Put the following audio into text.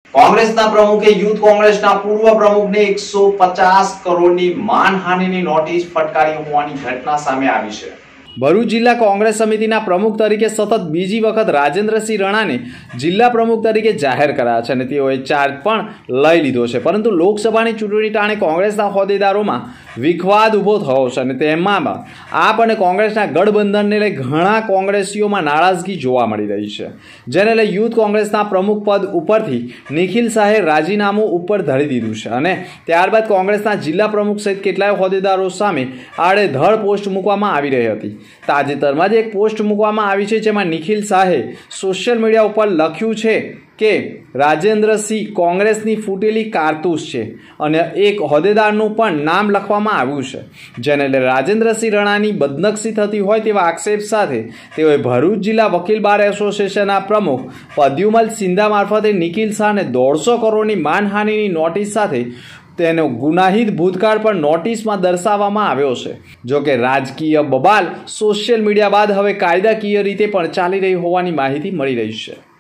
કોંગ્રેસના પ્રમુખે યુથ કોંગ્રેસના પૂર્વ પ્રમુખને 150 કરોડની માનહાનિની નોટિસ ફટકારી હોવાની ઘટના સામે આવી છે। ભરૂચ જિલ્લા કોંગ્રેસ સમિતિના પ્રમુખ તરીકે સતત બીજી વખત રાજેન્દ્રસિંહ રણાને જિલ્લા પ્રમુખ તરીકે જાહેર કરાયા છે અને તેઓએ ચાર્જ પણ લઈ લીધો છે, પરંતુ લોકસભાની ચૂંટણી ટાણે કોંગ્રેસના હોદ્દેદારોમાં વિખવાદ ઊભો થયો છે અને તેમાં આપ અને કોંગ્રેસના ગઠબંધનને લઈ ઘણા કોંગ્રેસીઓમાં નારાજગી જોવા મળી રહી છે, જેને લઈ યુથ કોંગ્રેસના પ્રમુખ પદ ઉપરથી નિખિલ શાહે રાજીનામું ઉપર ધરી દીધું છે અને ત્યારબાદ કોંગ્રેસના જિલ્લા પ્રમુખ સહિત કેટલાય હોદ્દેદારો સામે આડેધડ પોસ્ટ મૂકવામાં આવી રહી હતી। તાજેતરમાં જ એક પોસ્ટ મૂકવામાં આવી છે, જેમાં નિખિલ શાહે સોશિયલ મીડિયા ઉપર લખ્યું છે કે રાજેન્દ્રસિંહ કોંગ્રેસની ફૂટેલી કારતૂસ છે અને એક હોદ્દેદારનું પણ નામ લખવામાં આવ્યું છે, જેને લઈને રાજેન્દ્રસિંહ રણાની બદનક્ષી થતી હોય તેવા આક્ષેપ સાથે તેઓએ ભરૂચ જિલ્લા વકીલ બાર એસોસિએશનના પ્રમુખ પ્રદ્યુમલ સિંધા મારફતે નિખિલ શાહને 150 કરોડની માનહાનિની નોટિસ સાથે તેનો ગુનાહિત ભૂતકાળ પણ નોટિસમાં દર્શાવવામાં આવ્યો છે। જો કે રાજકીય બબાલ સોશિયલ મીડિયા બાદ હવે કાયદાકીય રીતે પણ ચાલી રહી હોવાની માહિતી મળી રહી છે।